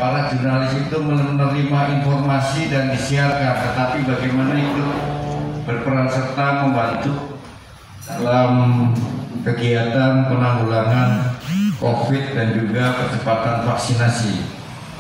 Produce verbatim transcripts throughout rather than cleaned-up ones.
para jurnalis itu menerima informasi dan disiarkan, tetapi bagaimana itu berperan serta membantu dalam kegiatan penanggulangan COVID dan juga percepatan vaksinasi.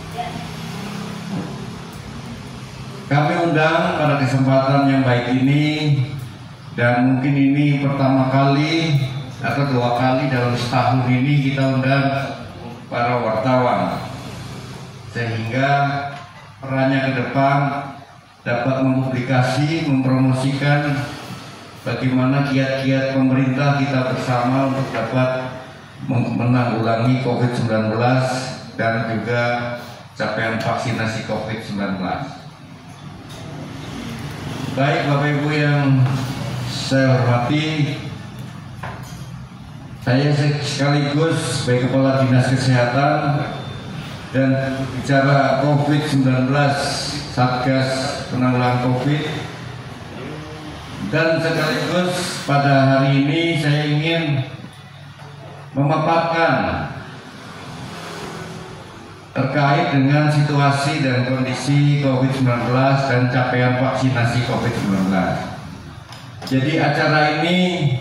Kami undang pada kesempatan yang baik ini, dan mungkin ini pertama kali atau dua kali dalam setahun ini kita undang para wartawan, sehingga perannya ke depan dapat mempublikasi, mempromosikan bagaimana kiat-kiat pemerintah kita bersama untuk dapat menanggulangi COVID sembilan belas dan juga capaian vaksinasi COVID sembilan belas. Baik Bapak Ibu yang saya hormati, saya sekaligus sebagai Kepala Dinas Kesehatan dan bicara COVID sembilan belas Satgas Penanggulangan COVID, dan sekaligus pada hari ini saya ingin memaparkan terkait dengan situasi dan kondisi COVID sembilan belas dan capaian vaksinasi COVID sembilan belas. Jadi acara ini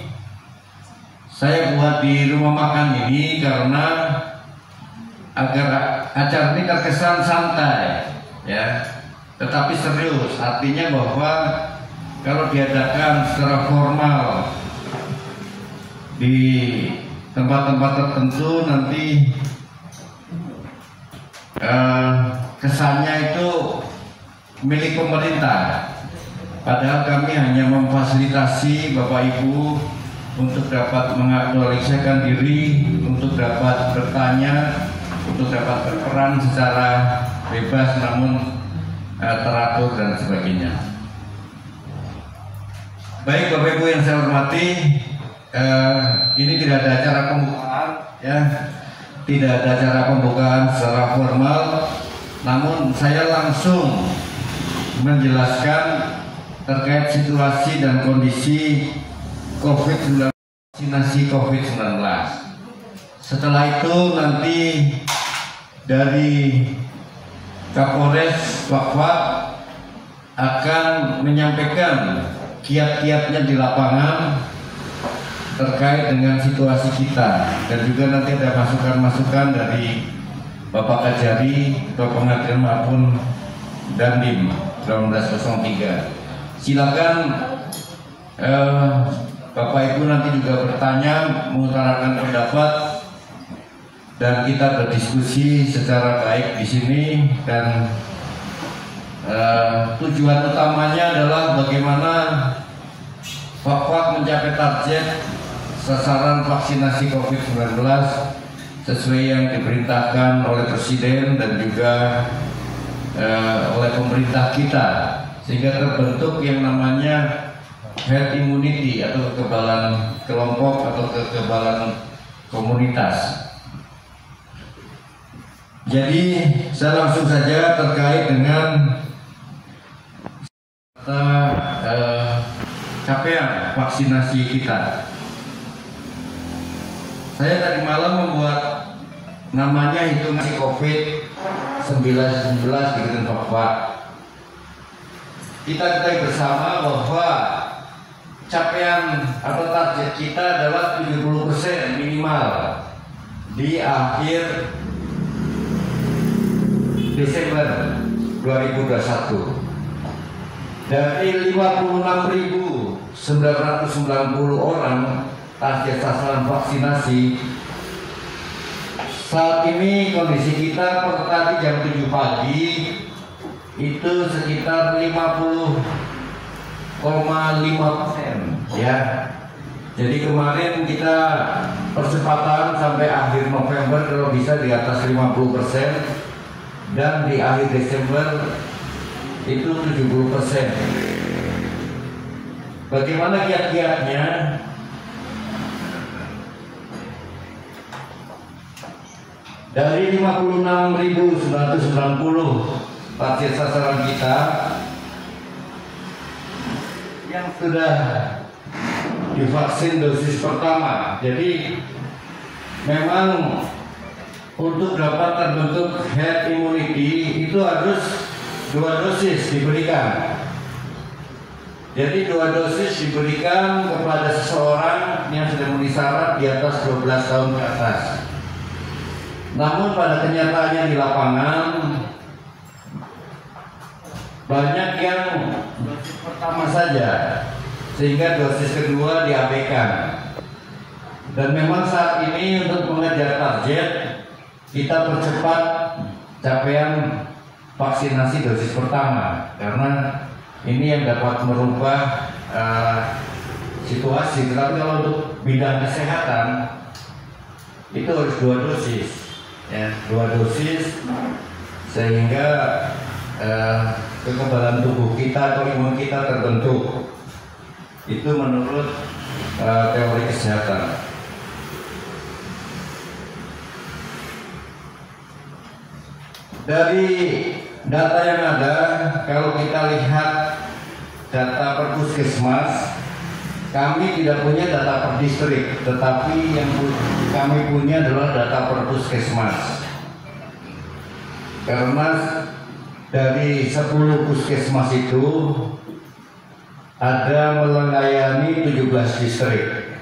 saya buat di rumah makan ini karena agar acara ini terkesan santai, ya, tetapi serius. Artinya bahwa kalau diadakan secara formal di tempat-tempat tertentu nanti eh, kesannya itu milik pemerintah, padahal kami hanya memfasilitasi Bapak Ibu untuk dapat mengaktualisasikan diri, untuk dapat bertanya, untuk dapat berperan secara bebas namun eh, teratur dan sebagainya. Baik Bapak Ibu yang saya hormati, eh, ini tidak ada acara pembukaan, ya, tidak ada acara pembukaan secara formal, namun saya langsung menjelaskan terkait situasi dan kondisi COVID sembilan belas, vaksinasi COVID sembilan belas. Setelah itu nanti dari Kapolres Papua akan menyampaikan kiat-kiatnya di lapangan terkait dengan situasi kita, dan juga nanti ada masukan-masukan dari Bapak Kajari, Ketua Pengadilan maupun Dandim delapan belas nol tiga. Silakan eh, Bapak Ibu nanti juga bertanya, mengutarakan pendapat, dan kita berdiskusi secara baik di sini. Dan eh, tujuan utamanya adalah bagaimana Papua mencapai target sasaran vaksinasi COVID sembilan belas sesuai yang diperintahkan oleh Presiden dan juga eh, oleh pemerintah kita, sehingga terbentuk yang namanya herd immunity atau kekebalan kelompok atau kekebalan komunitas. Jadi saya langsung saja terkait dengan eh, capaian vaksinasi kita. Saya tadi malam membuat namanya hitungan COVID sembilan belas di Kabupaten Papua. Kita ketahui bersama bahwa capaian atau target kita adalah tujuh puluh persen minimal di akhir Desember dua ribu dua puluh satu. Dari lima puluh enam ribu sembilan ratus sembilan puluh orang target sasaran vaksinasi, saat ini kondisi kita per tadi jam tujuh pagi itu sekitar lima puluh koma lima persen, ya. Jadi kemarin kita percepatan sampai akhir November kalau bisa di atas lima puluh persen, dan di akhir Desember itu tujuh puluh persen. Bagaimana kiat-kiatnya? Dari lima puluh enam ribu sembilan ratus sembilan puluh target sasaran kita yang sudah divaksin dosis pertama, jadi memang untuk dapat terbentuk herd immunity itu harus dua dosis diberikan. Jadi dua dosis diberikan kepada seseorang yang sudah memenuhi syarat di atas dua belas tahun ke atas. Namun pada kenyataannya di lapangan banyak yang dosis pertama saja, sehingga dosis kedua diabaikan. Dan memang saat ini untuk mengejar target, kita percepat capaian vaksinasi dosis pertama, karena ini yang dapat merubah uh, situasi. Tetapi kalau untuk bidang kesehatan itu harus dua dosis, ya, dua dosis, sehingga uh, kekebalan tubuh kita atau imun kita terbentuk. Itu menurut uh, teori kesehatan. Dari data yang ada, kalau kita lihat data per puskesmas, kami tidak punya data per distrik, tetapi yang kami punya adalah data per puskesmas. Karena dari sepuluh puskesmas itu ada melayani tujuh belas distrik.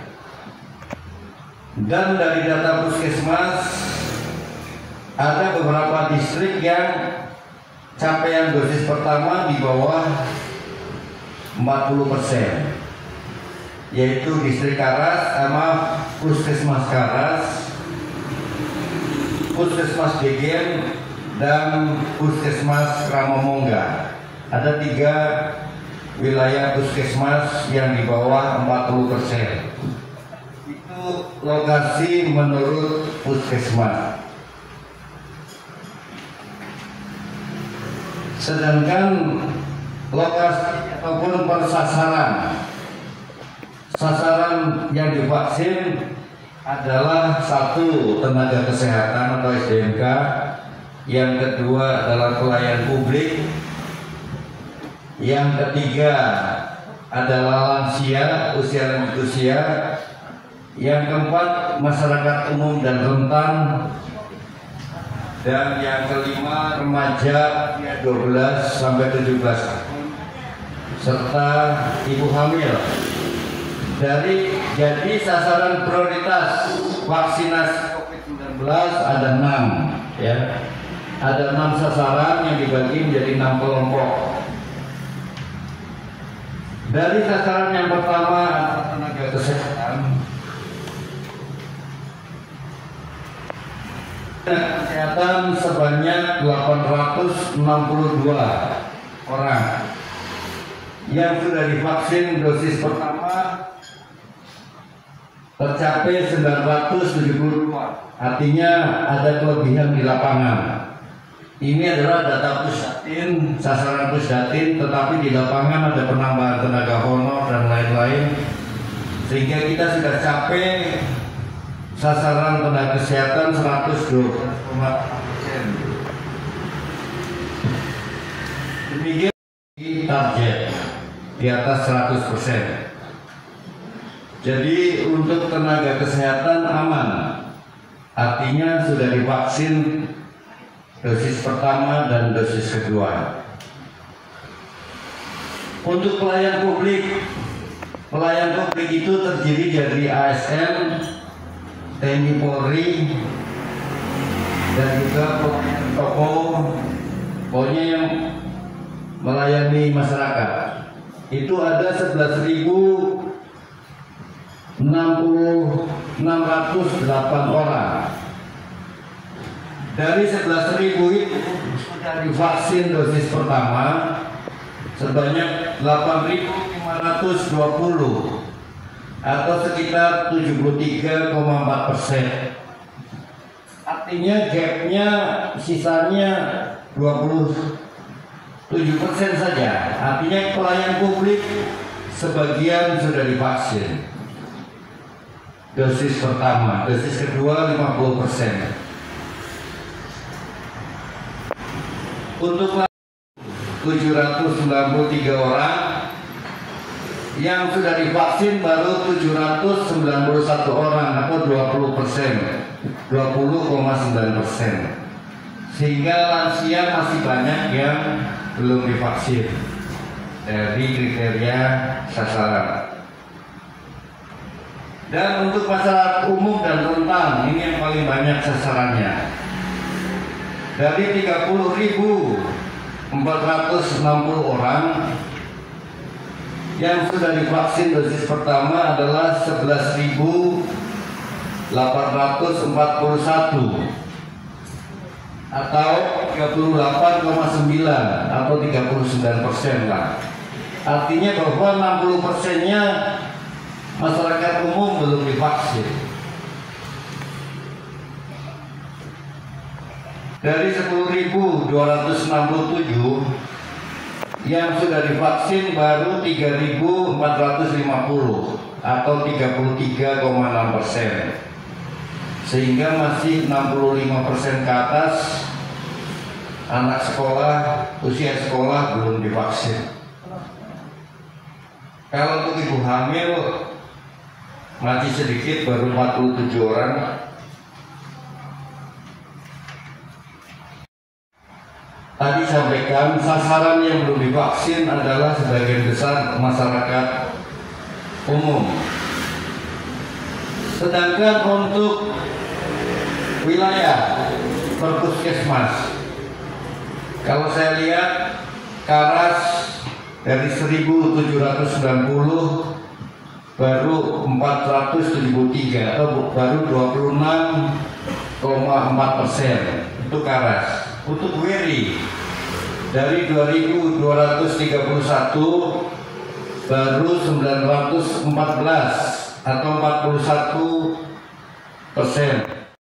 Dan dari data puskesmas ada beberapa distrik yang capaian dosis pertama di bawah empat puluh persen, yaitu distrik Karas sama puskesmas Karas, puskesmas Degen, dan puskesmas Ramomongga. Ada tiga wilayah puskesmas yang di bawah empat puluh persen. Itu lokasi menurut puskesmas. Sedangkan lokasi ataupun persasaran sasaran yang divaksin adalah satu, tenaga kesehatan atau S D M K, yang kedua adalah pelayan publik, yang ketiga adalah lansia, usia lanjut usia, yang keempat masyarakat umum dan rentan, dan yang kelima remaja dua belas sampai tujuh belas tahun serta ibu hamil. Dari jadi sasaran prioritas vaksinasi COVID sembilan belas ada enam, ya. Ada enam sasaran yang dibagi menjadi enam kelompok. Dari sasaran yang pertama adalah tenaga kesehatan. Kesehatan sebanyak delapan ratus enam puluh dua orang yang sudah divaksin dosis pertama tercapai sembilan ratus tujuh puluh dua. Artinya ada kelebihan di lapangan. Ini adalah data Pusdatin, sasaran Pusdatin, tetapi di lapangan ada penambahan tenaga honor dan lain-lain, sehingga kita sudah capai sasaran tenaga kesehatan seratus dua belas koma delapan persen. Demikian target di atas seratus persen. Jadi untuk tenaga kesehatan aman, artinya sudah divaksin dosis pertama dan dosis kedua. Untuk pelayan publik, pelayan publik itu terdiri dari A S N, T N I Polri, dan juga pelayan toko, pokoknya yang melayani masyarakat. Itu ada sebelas ribu enam ratus delapan orang. Dari sebelas ribu itu sudah divaksin dosis pertama sebanyak delapan ribu lima ratus dua puluh atau sekitar tujuh puluh tiga koma empat persen. Artinya gapnya sisanya dua puluh tujuh persen saja. Artinya pelayan publik sebagian sudah divaksin dosis pertama, dosis kedua lima puluh persen. Untuk tujuh ratus sembilan puluh tiga orang yang sudah divaksin baru tujuh ratus sembilan puluh satu orang atau dua puluh persen, dua puluh koma sembilan persen. Sehingga lansia masih banyak yang belum divaksin dari kriteria sasaran. Dan untuk masyarakat umum dan rentan, ini yang paling banyak sasarannya. Dari tiga puluh ribu empat ratus enam puluh orang yang sudah divaksin dosis pertama adalah sebelas ribu delapan ratus empat puluh satu atau tiga puluh delapan koma sembilan atau tiga puluh sembilan persen lah. Artinya bahwa enam puluh persennya masyarakat umum belum divaksin. Dari sepuluh ribu dua ratus enam puluh tujuh yang sudah divaksin baru tiga ribu empat ratus lima puluh atau tiga puluh tiga koma enam persen. Sehingga masih enam puluh lima persen ke atas anak sekolah, usia sekolah belum divaksin. Kalau untuk ibu hamil masih sedikit, baru empat puluh tujuh orang. Tadi sampaikan sasaran yang belum divaksin adalah sebagian besar masyarakat umum. Sedangkan untuk wilayah per puskesmas, kalau saya lihat Karas dari seribu tujuh ratus sembilan puluh baru empat ratus tujuh puluh tiga atau baru dua puluh enam koma empat persen untuk Karas. Untuk Weri dari dua ribu dua ratus tiga puluh satu baru sembilan ratus empat belas atau empat puluh satu persen.